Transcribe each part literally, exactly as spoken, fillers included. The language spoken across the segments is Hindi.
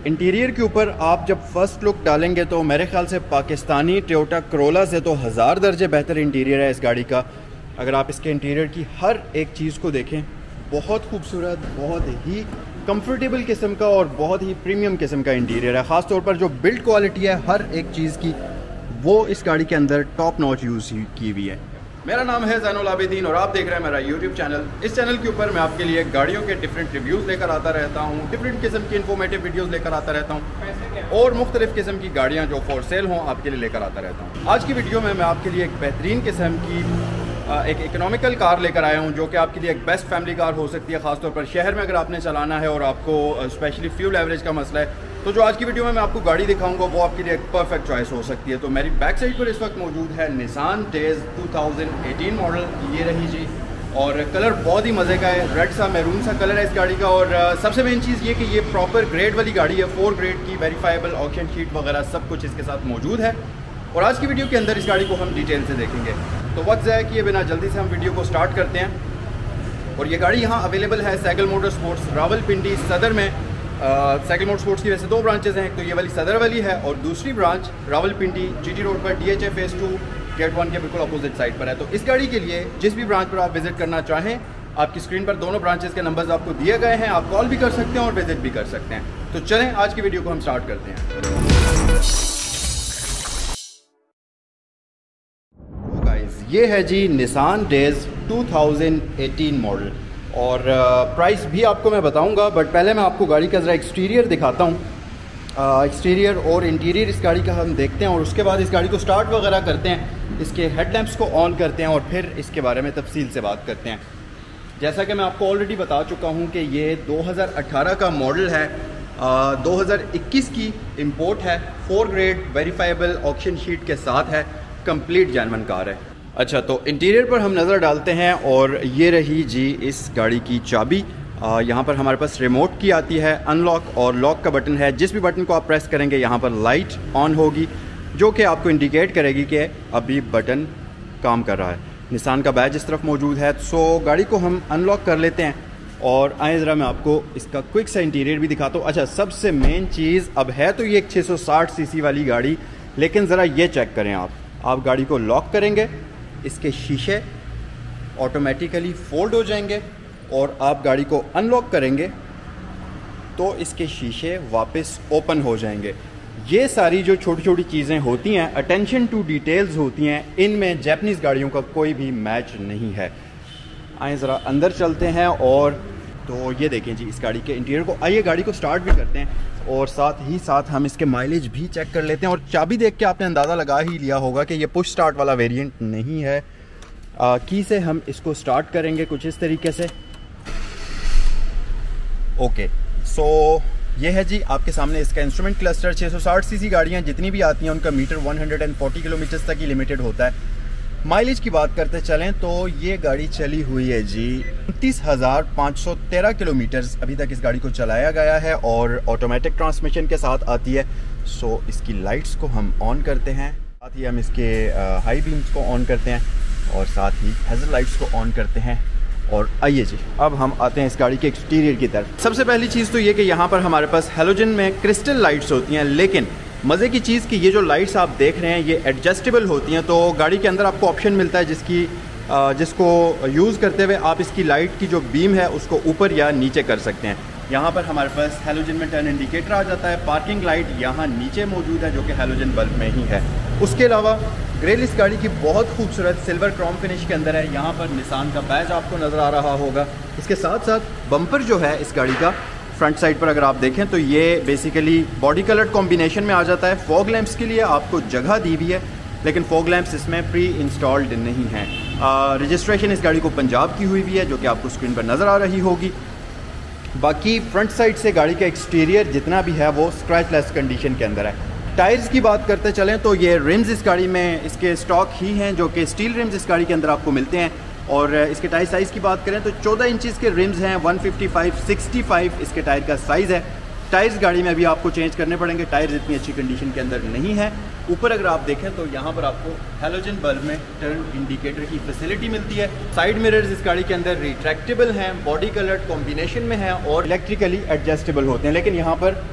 इंटीरियर के ऊपर आप जब फर्स्ट लुक डालेंगे तो मेरे ख्याल से पाकिस्तानी टोयोटा करोला से तो हज़ार दर्जे बेहतर इंटीरियर है इस गाड़ी का। अगर आप इसके इंटीरियर की हर एक चीज़ को देखें, बहुत खूबसूरत, बहुत ही कंफर्टेबल किस्म का और बहुत ही प्रीमियम किस्म का इंटीरियर है। ख़ास तौर पर जो बिल्ड क्वालिटी है हर एक चीज़ की, वो इस गाड़ी के अंदर टॉप नॉच यूज़ की हुई है। मेरा नाम है ज़ैनुल आबिदीन और आप देख रहे हैं मेरा यूट्यूब चैनल। इस चैनल के ऊपर मैं आपके लिए गाड़ियों के डिफरेंट रिव्यूज़ लेकर आता रहता हूँ, डिफरेंट किस्म की इन्फॉर्मेटिव वीडियोस लेकर आता रहता हूँ और मुख्तलिफ किस्म की गाड़ियाँ जो फॉर सेल हों आपके लिए लेकर आता रहता हूँ। आज की वीडियो में मैं आपके लिए एक बेहतरीन किस्म की एक इकोनॉमिकल कार लेकर आया हूँ, जो कि आपके लिए एक बेस्ट फैमिली कार हो सकती है। ख़ासतौर पर शहर में अगर आपने चलाना है और आपको स्पेशली फ्यूल एवरेज का मसला है, तो जो आज की वीडियो में मैं आपको गाड़ी दिखाऊंगा वो आपके लिए एक परफेक्ट चॉइस हो सकती है। तो मेरी बैक साइड पर इस वक्त मौजूद है Nissan Dayz two thousand eighteen model, ये रही जी। और कलर बहुत ही मज़े का है, रेड सा मैरून सा कलर है इस गाड़ी का। और सबसे मेन चीज़ ये कि ये प्रॉपर ग्रेड वाली गाड़ी है, फोर ग्रेड की, वेरीफाइबल ऑक्शन शीट वगैरह सब कुछ इसके साथ मौजूद है। और आज की वीडियो के अंदर इस गाड़ी को हम डिटेल से देखेंगे। तो वक्त है कि ये बिना जल्दी से हम वीडियो को स्टार्ट करते हैं। और ये गाड़ी यहाँ अवेलेबल है सैगल मोटर स्पोर्ट्स रावलपिंडी सदर में। सैगल मोटर स्पोर्ट्स की वैसे दो ब्रांचेज हैं, एक तो ये वाली सदर वाली है और दूसरी ब्रांच रावलपिंडी जीटी रोड पर D H A phase two gate one के बिल्कुल अपोजिट साइड पर है। तो इस गाड़ी के लिए जिस भी ब्रांच पर आप विजिट करना चाहें, आपकी स्क्रीन पर दोनों ब्रांचेस के नंबर्स आपको दिए गए हैं, आप कॉल भी कर सकते हैं और विजिट भी कर सकते हैं। तो चलें आज की वीडियो को हम स्टार्ट करते हैं। ये है जी Nissan Dayz two thousand eighteen model और प्राइस भी आपको मैं बताऊंगा, बट पहले मैं आपको गाड़ी का ज़रा एक्सटीरियर दिखाता हूँ। एक्सटीरियर और इंटीरियर इस गाड़ी का हम देखते हैं और उसके बाद इस गाड़ी को स्टार्ट वगैरह करते हैं, इसके हेडलैम्प्स को ऑन करते हैं और फिर इसके बारे में तफसील से बात करते हैं। जैसा कि मैं आपको ऑलरेडी बता चुका हूँ कि ये दो हज़ार अठारह का मॉडल है, आ, दो हज़ार इक्कीस की इम्पोर्ट है, four grade verifiable auction sheet के साथ है, कंप्लीट जेन्युइन कार है। अच्छा, तो इंटीरियर पर हम नज़र डालते हैं और ये रही जी इस गाड़ी की चाबी। यहाँ पर हमारे पास रिमोट की आती है, अनलॉक और लॉक का बटन है। जिस भी बटन को आप प्रेस करेंगे यहाँ पर लाइट ऑन होगी, जो कि आपको इंडिकेट करेगी कि अभी बटन काम कर रहा है। निसान का बैज इस तरफ मौजूद है। सो गाड़ी को हम अनलॉक कर लेते हैं और आए ज़रा मैं आपको इसका क्विक सा इंटीरियर भी दिखाता हूँ। अच्छा, सबसे मेन चीज़, अब है तो ये एक छः सौ साठ सी सी वाली गाड़ी, लेकिन ज़रा ये चेक करें आप आप गाड़ी को लॉक करेंगे, इसके शीशे ऑटोमेटिकली फोल्ड हो जाएंगे और आप गाड़ी को अनलॉक करेंगे तो इसके शीशे वापस ओपन हो जाएंगे। ये सारी जो छोटी छोटी चीज़ें होती हैं, अटेंशन टू डिटेल्स होती हैं, इनमें जापानीज़ गाड़ियों का कोई भी मैच नहीं है। आए ज़रा अंदर चलते हैं और तो ये देखें जी इस गाड़ी के इंटीरियर को। आइए गाड़ी को स्टार्ट भी करते हैं और साथ ही साथ हम इसके माइलेज भी चेक कर लेते हैं। और चाबी देख के आपने अंदाज़ा लगा ही लिया होगा कि ये पुश स्टार्ट वाला वेरिएंट नहीं है। आ, की से हम इसको स्टार्ट करेंगे कुछ इस तरीके से। ओके, सो ये है जी आपके सामने इसका इंस्ट्रूमेंट क्लस्टर। छः सौ साठ सी सी गाड़ियाँ जितनी भी आती हैं उनका मीटर एक सौ चालीस किलोमीटर तक ही लिमिटेड होता है। माइलेज की बात करते चलें तो ये गाड़ी चली हुई है जी उनतीस हज़ार पाँच सौ तेरह किलोमीटर्स अभी तक इस गाड़ी को चलाया गया है और ऑटोमेटिक ट्रांसमिशन के साथ आती है। सो इसकी लाइट्स को हम ऑन करते हैं, साथ ही हम इसके हाई बीम्स को ऑन करते हैं और साथ ही हैज़ल लाइट्स को ऑन करते हैं। और आइए जी अब हम आते हैं इस गाड़ी के एक्सटीरियर की तरफ। सबसे पहली चीज़ तो ये कि यहाँ पर हमारे पास हेलोजन में क्रिस्टल लाइट्स होती हैं, लेकिन मज़े की चीज़ कि ये जो लाइट्स आप देख रहे हैं ये एडजस्टेबल होती हैं। तो गाड़ी के अंदर आपको ऑप्शन मिलता है जिसकी जिसको यूज़ करते हुए आप इसकी लाइट की जो बीम है उसको ऊपर या नीचे कर सकते हैं। यहाँ पर हमारे पास हेलोजन में टर्न इंडिकेटर आ जाता है। पार्किंग लाइट यहाँ नीचे मौजूद है जो कि हेलोजन बल्ब में ही है। उसके अलावा ग्रिल इस गाड़ी की बहुत खूबसूरत सिल्वर क्रोम फिनिश के अंदर है। यहाँ पर निसान का बैज आपको नज़र आ रहा होगा। इसके साथ साथ बम्पर जो है इस गाड़ी का फ्रंट साइड पर अगर आप देखें तो ये बेसिकली बॉडी कलर कॉम्बिनेशन में आ जाता है। फॉग लैंप्स के लिए आपको जगह दी हुई है, लेकिन फॉग लैंप्स इसमें प्री इंस्टॉल्ड नहीं हैं। रजिस्ट्रेशन इस गाड़ी को पंजाब की हुई हुई है जो कि आपको स्क्रीन पर नज़र आ रही होगी। बाकी फ्रंट साइड से गाड़ी का एक्सटीरियर जितना भी है वो स्क्रैचलेस कंडीशन के अंदर है। टायर्स की बात करते चलें तो ये रिम्स इस गाड़ी में इसके स्टॉक ही हैं जो कि स्टील रिम्स इस गाड़ी के अंदर आपको मिलते हैं। और इसके टायर साइज़ की बात करें तो चौदह इंचज़ के रिम्स हैं, एक सौ पचपन पैंसठ इसके टायर का साइज़ है। टायर्स गाड़ी में भी आपको चेंज करने पड़ेंगे, टायर्स इतनी अच्छी कंडीशन के अंदर नहीं है। ऊपर अगर आप देखें तो यहाँ पर आपको हेलोजन बल्ब में टर्न इंडिकेटर की फैसिलिटी मिलती है। साइड मिरर्स इस गाड़ी के अंदर रिट्रैक्टेबल हैं, बॉडी कलर कॉम्बिनेशन में हैं और इलेक्ट्रिकली एडजस्टेबल होते हैं। लेकिन यहाँ पर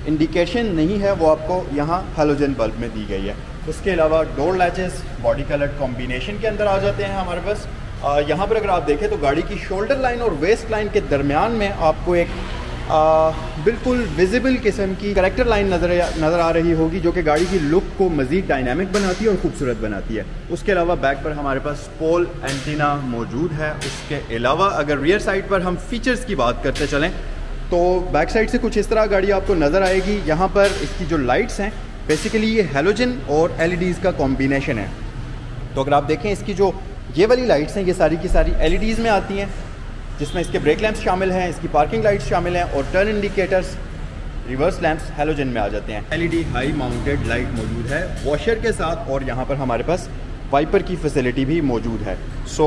इंडिकेशन नहीं है वो आपको यहाँ हेलोजन बल्ब में दी गई है। उसके अलावा door latches body colour combination के अंदर आ जाते हैं हमारे पास। यहाँ पर अगर आप देखें तो गाड़ी की शोल्डर लाइन और वेस्ट लाइन के दरमियान में आपको एक आ, बिल्कुल विजिबल किस्म की करेक्टर लाइन नज़र नज़र आ रही होगी, जो कि गाड़ी की लुक को मज़ीद डायनामिक बनाती है और ख़ूबसूरत बनाती है। उसके अलावा बैक पर हमारे पास पोल एंटीना मौजूद है। उसके अलावा अगर रियर साइड पर हम फीचर्स की बात करते चलें तो बैक साइड से कुछ इस तरह गाड़ी आपको नज़र आएगी। यहाँ पर इसकी जो लाइट्स हैं बेसिकली ये हेलोजन और एल ई डीज़ का कॉम्बिनेशन है। तो अगर आप देखें इसकी जो ये वाली लाइट्स हैं ये सारी की सारी एल ई डीज़ में आती हैं, जिसमें इसके ब्रेक लैंप्स शामिल हैं, इसकी पार्किंग लाइट्स शामिल हैं और turn indicators reverse lamps halogen में आ जाते हैं। L E D high mounted light मौजूद है वॉशर के साथ और यहाँ पर हमारे पास वाइपर की फैसिलिटी भी मौजूद है। सो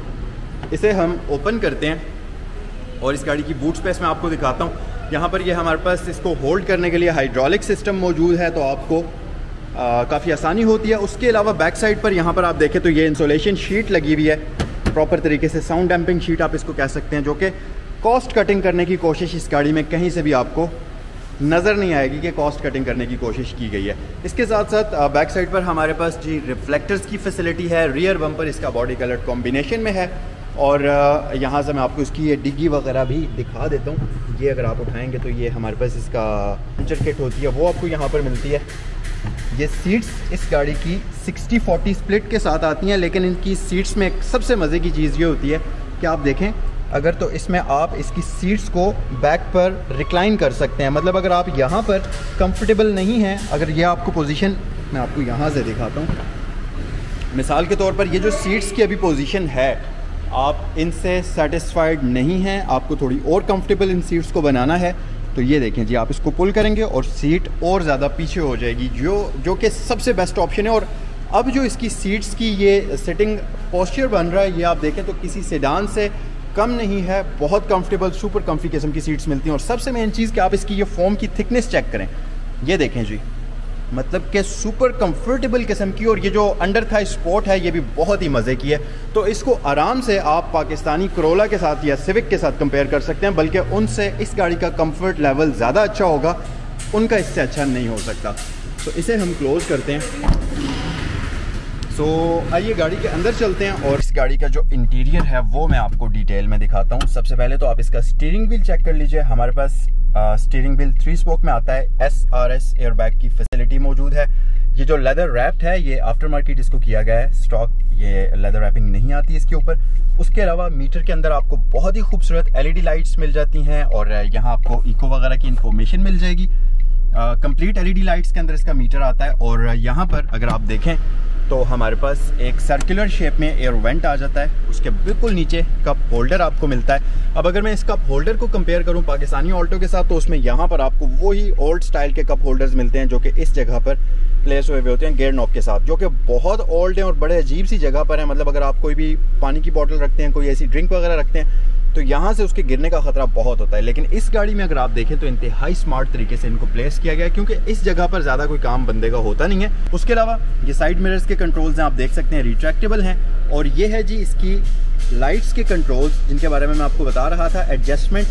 इसे हम ओपन करते हैं और इस गाड़ी की बूट स्पेस में आपको दिखाता हूँ। यहाँ पर ये यह हमारे पास इसको होल्ड करने के लिए हाइड्रोलिक सिस्टम मौजूद है, तो आपको काफ़ी आसानी होती है। उसके अलावा बैक साइड पर यहाँ पर आप देखें तो ये इंसुलेशन शीट लगी हुई है प्रॉपर तरीके से, साउंड डैम्पिंग शीट आप इसको कह सकते हैं, जो कि कॉस्ट कटिंग करने की कोशिश इस गाड़ी में कहीं से भी आपको नज़र नहीं आएगी कि कॉस्ट कटिंग करने की कोशिश की गई है। इसके साथ साथ बैक साइड पर हमारे पास जी रिफ्लेक्टर्स की फैसिलिटी है। रियर बम्पर इसका बॉडी कलर कॉम्बिनेशन में है और यहाँ से मैं आपको इसकी ये डिग्गी वगैरह भी दिखा देता हूँ। ये अगर आप उठाएंगे तो ये हमारे पास इसका पंचर किट होती है वो आपको यहाँ पर मिलती है। ये सीट्स इस गाड़ी की सिक्सटी फोर्टी स्प्लिट के साथ आती हैं, लेकिन इनकी सीट्स में सबसे मज़े की चीज़ ये होती है कि आप देखें अगर तो इसमें आप इसकी सीट्स को बैक पर रिक्लाइन कर सकते हैं। मतलब अगर आप यहाँ पर कंफर्टेबल नहीं हैं, अगर ये आपको पोजीशन मैं आपको यहाँ से दिखाता हूँ, मिसाल के तौर पर ये जो सीट्स की अभी पोजीशन है आप इनसे सेटिस्फाइड नहीं हैं, आपको थोड़ी और कंफर्टेबल इन सीट्स को बनाना है, तो ये देखें जी आप इसको पुल करेंगे और सीट और ज़्यादा पीछे हो जाएगी, जो जो कि सबसे बेस्ट ऑप्शन है। और अब जो इसकी सीट्स की ये सिटिंग पोस्चर बन रहा है ये आप देखें तो किसी सेडान से कम नहीं है, बहुत कंफर्टेबल सुपर कंफी किस्म की सीट्स मिलती हैं। और सबसे मेन चीज़ कि आप इसकी ये फोम की थिकनेस चेक करें, ये देखें जी, मतलब कि सुपर कंफर्टेबल किस्म की। और ये जो अंडर थाई स्पोर्ट है ये भी बहुत ही मज़े की है, तो इसको आराम से आप पाकिस्तानी करोला के साथ या सिविक के साथ कंपेयर कर सकते हैं, बल्कि उनसे इस गाड़ी का कंफर्ट लेवल ज़्यादा अच्छा होगा, उनका इससे अच्छा नहीं हो सकता। तो इसे हम क्लोज़ करते हैं। सो so, आइए गाड़ी के अंदर चलते हैं और इस गाड़ी का जो इंटीरियर है वो मैं आपको डिटेल में दिखाता हूँ। सबसे पहले तो आप इसका स्टीयरिंग व्हील चेक कर लीजिए। हमारे पास स्टीयरिंग व्हील थ्री स्पोक में आता है, एस आर एस एयरबैग की फैसिलिटी मौजूद है। ये जो लेदर रैप्ड है ये आफ्टर मार्केट इसको किया गया है, स्टॉक ये लेदर रैपिंग नहीं आती इसके ऊपर। उसके अलावा मीटर के अंदर आपको बहुत ही खूबसूरत एल ई डी लाइट्स मिल जाती हैं और यहाँ आपको इको वगैरह की इंफॉर्मेशन मिल जाएगी। Complete L E D lights के अंदर इसका मीटर आता है। और यहाँ पर अगर आप देखें तो हमारे पास एक सर्कुलर शेप में एयर वेंट आ जाता है, उसके बिल्कुल नीचे कप होल्डर आपको मिलता है। अब अगर मैं इस कप होल्डर को कंपेयर करूं पाकिस्तानी ऑल्टो के साथ तो उसमें यहाँ पर आपको वही ओल्ड स्टाइल के कप होल्डर्स मिलते हैं जो कि इस जगह पर प्लेस हुए हुए होते हैं गेयर नॉब के साथ, जो कि बहुत ओल्ड है और बड़े अजीब सी जगह पर है। मतलब अगर आप कोई भी पानी की बोतल रखते हैं, कोई ऐसी ड्रिंक वगैरह रखते हैं तो यहाँ से उसके गिरने का खतरा बहुत होता है। लेकिन इस गाड़ी में अगर आप देखें तो इंतहाई स्मार्ट तरीके से इनको प्लेस किया गया है, क्योंकि इस जगह पर ज़्यादा कोई काम बंदे का होता नहीं है। उसके अलावा ये साइड मिरर्स के कंट्रोल्स हैं, आप देख सकते हैं रिट्रैक्टेबल हैं। और ये है जी इसकी लाइट्स के कंट्रोल्स जिनके बारे में मैं आपको बता रहा था। Adjustment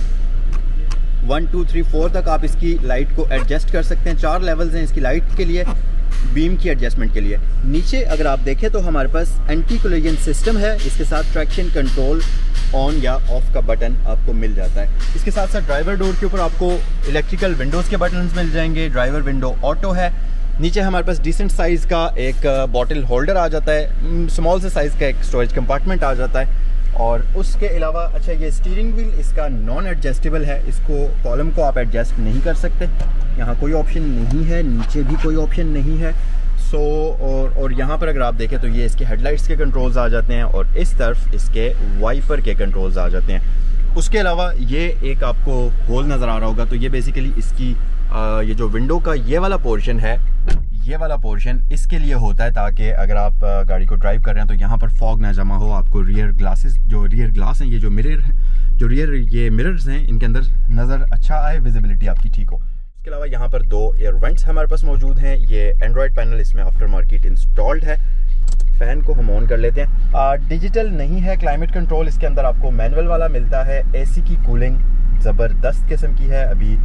one two three four तक आप इसकी लाइट को एडजस्ट कर सकते हैं। चार लेवल्स हैं इसकी लाइट के लिए, बीम की एडजस्टमेंट के लिए। नीचे अगर आप देखें तो हमारे पास एंटी कोलिजन सिस्टम है, इसके साथ ट्रैक्शन कंट्रोल ऑन या ऑफ का बटन आपको मिल जाता है। इसके साथ साथ ड्राइवर डोर के ऊपर आपको इलेक्ट्रिकल विंडोज़ के बटन्स मिल जाएंगे। ड्राइवर विंडो ऑटो है। नीचे हमारे पास डिसेंट साइज़ का एक बॉटल होल्डर आ जाता है, स्मॉल से साइज़ का एक स्टोरेज कंपार्टमेंट आ जाता है। और उसके अलावा अच्छा ये स्टीयरिंग व्हील इसका नॉन एडजस्टेबल है, इसको कॉलम को आप एडजस्ट नहीं कर सकते, यहाँ कोई ऑप्शन नहीं है, नीचे भी कोई ऑप्शन नहीं है। सो और और यहाँ पर अगर आप देखें तो ये इसके हेडलाइट्स के कंट्रोल्स आ जाते हैं और इस तरफ इसके वाइपर के कंट्रोल्स आ जाते हैं। उसके अलावा ये एक आपको होल नज़र आ रहा होगा, तो ये बेसिकली इसकी आ, ये जो विंडो का ये वाला पोर्शन है, ये वाला पोर्शन इसके लिए होता है ताकि अगर आप गाड़ी को ड्राइव कर रहे हैं तो यहाँ पर फॉग ना जमा हो, आपको रियर ग्लासेस जो रियर ग्लास हैं, ये जो मिरर जो रियर ये मिरर्स हैं, इनके अंदर नज़र अच्छा आए, विजिबिलिटी आपकी ठीक हो। इसके अलावा यहाँ पर दो एयर वेंट्स हमारे पास मौजूद हैं। ये एंड्रॉयड पैनल इसमें आफ्टर मार्केट इंस्टॉल्ड है। फ़ैन को हम ऑन कर लेते हैं। डिजिटल नहीं है क्लाइमेट कंट्रोल, इसके अंदर आपको मैनुअल वाला मिलता है। एसी की कूलिंग ज़बरदस्त किस्म की है अभी,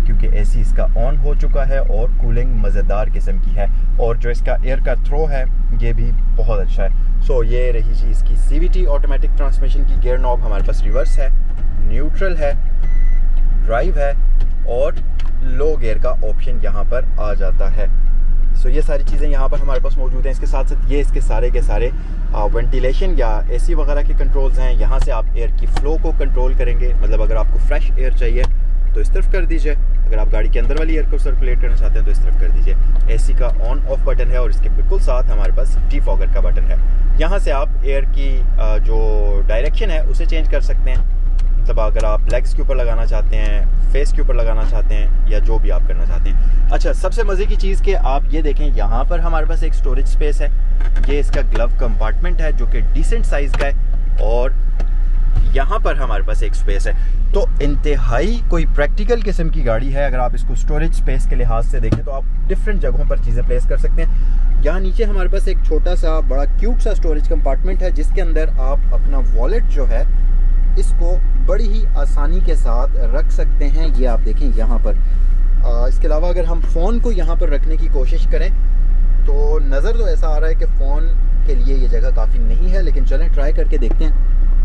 क्योंकि एसी इसका ऑन हो चुका है और कूलिंग मज़ेदार किस्म की है, और जो इसका एयर का थ्रो है ये भी बहुत अच्छा है। सो ये रही जी इसकी सीवीटी ऑटोमेटिक ट्रांसमिशन की गियर नॉब। हमारे पास रिवर्स है, न्यूट्रल है, ड्राइव है और लो गियर का ऑप्शन यहाँ पर आ जाता है। सो so, ये सारी चीज़ें यहाँ पर हमारे पास मौजूद हैं। इसके साथ साथ ये इसके सारे के सारे वेंटिलेशन या एसी वगैरह के कंट्रोल्स हैं। यहाँ से आप एयर की फ़्लो को कंट्रोल करेंगे, मतलब अगर आपको फ्रेश एयर चाहिए तो इस तरफ कर दीजिए, अगर आप गाड़ी के अंदर वाली एयर को सर्कुलेट करना चाहते हैं तो इस तरफ कर दीजिए। एसी का ऑन ऑफ बटन है और इसके बिल्कुल साथ हमारे पास डिफॉगर का बटन है। यहाँ से आप एयर की जो डायरेक्शन है उसे चेंज कर सकते हैं, मतलब अगर आप लेग्स के ऊपर लगाना चाहते हैं, फेस के ऊपर लगाना चाहते हैं, या जो भी आप करना चाहते हैं। अच्छा, सबसे मज़े की चीज़ कि आप ये देखें, यहाँ पर हमारे पास एक स्टोरेज स्पेस है। ये इसका ग्लव कंपार्टमेंट है जो कि डिसेंट साइज़ का है, और यहाँ पर हमारे पास एक स्पेस है। तो इंतहाई कोई प्रैक्टिकल किस्म की गाड़ी है। अगर आप इसको स्टोरेज स्पेस के लिहाज से देखें तो आप डिफरेंट जगहों पर चीज़ें प्लेस कर सकते हैं। यहाँ नीचे हमारे पास एक छोटा सा बड़ा क्यूट सा स्टोरेज कंपार्टमेंट है, जिसके अंदर आप अपना वॉलेट जो है इसको बड़ी ही आसानी के साथ रख सकते हैं। ये आप देखें यहाँ पर। आ, इसके अलावा अगर हम फ़ोन को यहाँ पर रखने की कोशिश करें तो नज़र तो ऐसा आ रहा है कि फ़ोन के लिए ये जगह काफ़ी नहीं है, लेकिन चलें ट्राई करके देखते हैं।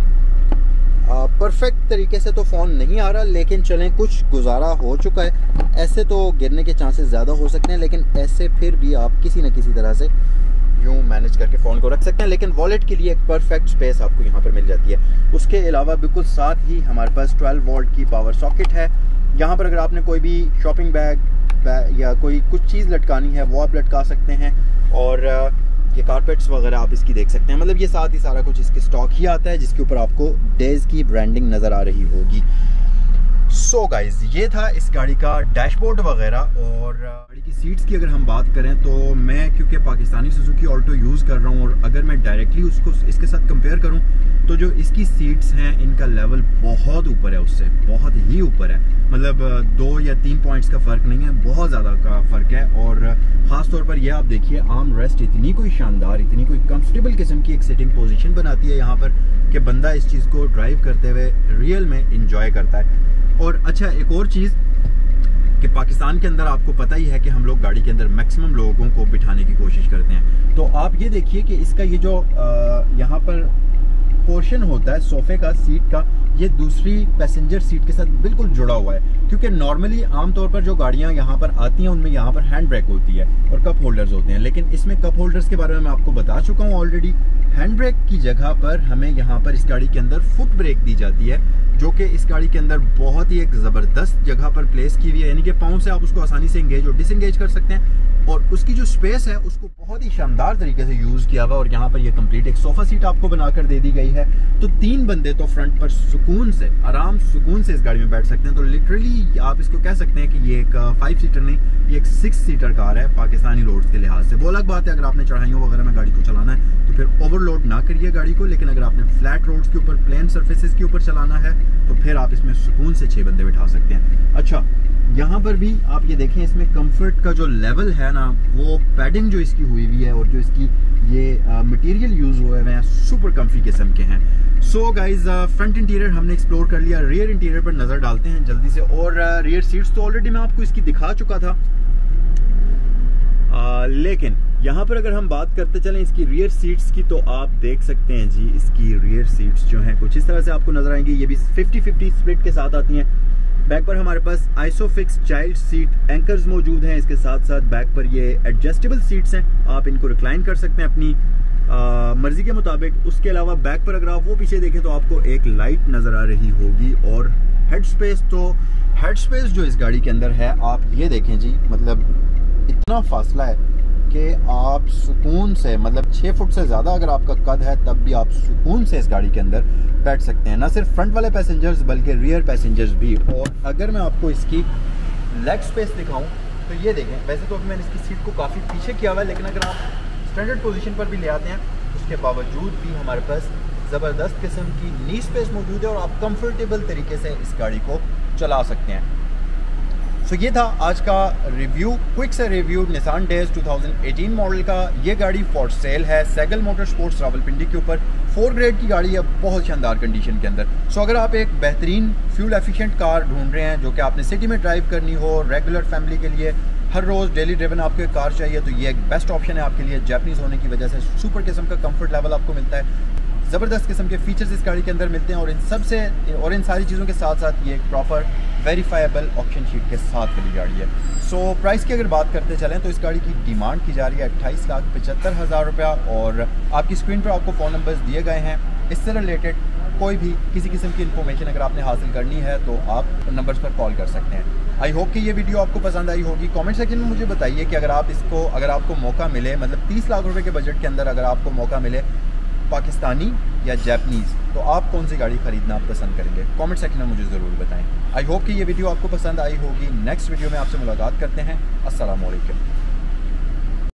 परफेक्ट तरीके से तो फ़ोन नहीं आ रहा, लेकिन चलें कुछ गुजारा हो चुका है। ऐसे तो गिरने के चांसेस ज़्यादा हो सकते हैं, लेकिन ऐसे फिर भी आप किसी न किसी तरह से यूँ मैनेज करके फ़ोन को रख सकते हैं। लेकिन वॉलेट के लिए एक परफेक्ट स्पेस आपको यहाँ पर मिल जाती है। उसके अलावा बिल्कुल साथ ही हमारे पास ट्वेल्व वोल्ट की पावर सॉकेट है। यहाँ पर अगर आपने कोई भी शॉपिंग बैग, बैग या कोई कुछ चीज़ लटकानी है वो आप लटका सकते हैं, और ये कारपेट्स वगैरह आप इसकी देख सकते हैं। मतलब ये साथ ही सारा कुछ इसके स्टॉक ही आता है, जिसके ऊपर आपको डेज की ब्रांडिंग नज़र आ रही होगी। सो so गाइज, ये था इस गाड़ी का डैशबोर्ड वगैरह। और गाड़ी की सीट्स की अगर हम बात करें तो मैं क्योंकि पाकिस्तानी सुजुकी ऑल्टो यूज़ कर रहा हूँ, और अगर मैं डायरेक्टली उसको इसके साथ कंपेयर करूँ तो जो इसकी सीट्स हैं इनका लेवल बहुत ऊपर है, उससे बहुत ही ऊपर है। मतलब दो या तीन पॉइंट्स का फ़र्क नहीं है, बहुत ज़्यादा का फ़र्क है। और ख़ास तौर पर यह आप देखिए, आर्म रेस्ट इतनी कोई शानदार, इतनी कोई कंफर्टेबल किस्म की एक सिटिंग पोजीशन बनाती है यहाँ पर कि बंदा इस चीज़ को ड्राइव करते हुए रियल में इंजॉय करता है। और अच्छा, एक और चीज़ कि पाकिस्तान के अंदर आपको पता ही है कि हम लोग गाड़ी के अंदर मैक्सिमम लोगों को बिठाने की कोशिश करते हैं। तो आप ये देखिए कि इसका ये जो यहाँ पर पोर्शन होता है सोफे का, सीट का, ये दूसरी पैसेंजर सीट के साथ बिल्कुल जुड़ा हुआ है। क्योंकि नॉर्मली आमतौर पर जो गाड़ियाँ यहाँ पर आती हैं उनमें यहाँ पर हैंड ब्रेक होती है और कप होल्डर्स होते हैं, लेकिन इसमें कप होल्डर्स के बारे में मैं आपको बता चुका हूँ ऑलरेडी। हैंड ब्रेक की जगह पर हमें यहाँ पर इस गाड़ी के अंदर फुट ब्रेक दी जाती है, जो कि इस गाड़ी के अंदर बहुत ही एक ज़बरदस्त जगह पर प्लेस की हुई है। यानी कि पाँव से आप उसको आसानी से इंगेज और डिसंगेज कर सकते हैं, और उसकी जो स्पेस है उसको बहुत ही शानदार तरीके से यूज़ किया हुआ। और यहाँ पर ये कंप्लीट एक सोफ़ा सीट आपको बनाकर दे दी गई है। तो तीन बंदे तो फ्रंट पर सुकून से, आराम सुकून से इस गाड़ी में बैठ सकते हैं। तो लिटरली आप इसको कह सकते हैं कि ये एक फाइव सीटर नहीं, ये एक सिक्स सीटर कार है पाकिस्तानी रोड्स के लिहाज से। वो अलग बात है, अगर आपने चढ़ाइयों वगैरह में गाड़ी को चलाना है तो फिर ओवरलोड ना करिए गाड़ी को, लेकिन अगर आपने फ्लैट रोड्स के ऊपर, प्लेन सर्फेसिस के ऊपर चलाना है तो फिर आप इसमें सुकून से छः बंदे बिठा सकते हैं। अच्छा, यहाँ पर भी आप ये देखें, इसमें कंफर्ट का जो लेवल है ना, वो पैडिंग जो इसकी हुई हुई है और जो इसकी ये मटेरियल यूज़ हुए हुए हैं सुपर कम्फी किस्म के हैं। सो गाइज, फ्रंट इंटीरियर हमने एक्सप्लोर कर लिया, रियर इंटीरियर पर नज़र डालते हैं जल्दी से। और रियर uh, सीट्स तो ऑलरेडी मैं आपको इसकी दिखा चुका था, uh, लेकिन यहाँ पर अगर हम बात करते चलें इसकी रियर सीट्स की, तो आप देख सकते हैं जी इसकी रियर सीट्स जो हैं कुछ इस तरह से आपको नजर आएंगी। ये भी फिफ्टी फिफ्टी स्प्लिट के साथ आती हैं। बैक पर हमारे पास आइसोफिक्स चाइल्ड सीट एंकर्स मौजूद हैं। इसके साथ साथ बैक पर ये एडजस्टेबल सीट्स हैं, आप इनको रिक्लाइन कर सकते हैं अपनी आ, मर्जी के मुताबिक। उसके अलावा बैक पर अगर आप वो पीछे देखें तो आपको एक लाइट नज़र आ रही होगी। और हेड स्पेस, तो हेड स्पेस जो इस गाड़ी के अंदर है आप ये देखें जी, मतलब इतना फासला है कि आप सुकून से, मतलब छः फुट से ज़्यादा अगर आपका कद है तब भी आप सुकून से इस गाड़ी के अंदर बैठ सकते हैं। ना सिर्फ फ्रंट वाले पैसेंजर्स बल्कि रियर पैसेंजर्स भी। और अगर मैं आपको इसकी लेग स्पेस दिखाऊं तो ये देखें, वैसे तो अभी मैंने इसकी सीट को काफ़ी पीछे किया हुआ है, लेकिन अगर आप स्टैंडर्ड पोजीशन पर भी ले आते हैं उसके बावजूद भी हमारे पास ज़बरदस्त किस्म की नी स्पेस मौजूद है और आप कंफर्टेबल तरीके से इस गाड़ी को चला सकते हैं। सो so, ये था आज का रिव्यू, क्विक सा review Nissan Dayz two thousand eighteen model का। ये गाड़ी फॉर सेल है सैगल मोटर स्पोर्ट्स रावलपिंडी के ऊपर। फोर ग्रेड की गाड़ी है, बहुत शानदार कंडीशन के अंदर। सो अगर आप एक बेहतरीन फ्यूल एफिशिएंट कार ढूंढ रहे हैं जो कि आपने सिटी में ड्राइव करनी हो, रेगुलर फैमिली के लिए हर रोज़ डेली ड्रिवन आपको एक कार चाहिए, तो ये एक बेस्ट ऑप्शन है आपके लिए। जापानीज़ होने की वजह से सुपर किस्म का कंफर्ट लेवल आपको मिलता है, ज़बरदस्त किस्म के फीचर्स इस गाड़ी के अंदर मिलते हैं, और इन सब से और इन सारी चीज़ों के साथ साथ ये एक प्रॉपर वेरीफाइबल ऑप्शन शीट के साथ वाली गाड़ी है। सो so, प्राइस की अगर बात करते चलें तो इस गाड़ी की डिमांड की जा रही है अट्ठाईस लाख पचहत्तर हज़ार रुपया, और आपकी स्क्रीन पर आपको फ़ोन नंबर्स दिए गए हैं। इससे रिलेटेड कोई भी किसी किस्म की इन्फॉर्मेशन अगर आपने हासिल करनी है तो आप नंबर्स पर कॉल कर सकते हैं। आई होप कि ये वीडियो आपको पसंद आई होगी। कमेंट सेक्शन में मुझे बताइए कि अगर आप इसको अगर आपको मौका मिले, मतलब तीस लाख रुपए के बजट के अंदर अगर आपको मौका मिले पाकिस्तानी या जापानीज़, तो आप कौन सी गाड़ी ख़रीदना पसंद करेंगे? कमेंट सेक्शन में मुझे ज़रूर बताएं। आई होप कि ये वीडियो आपको पसंद आई होगी। नेक्स्ट वीडियो में आपसे मुलाकात करते हैं। अस्सलाम वालेकुम।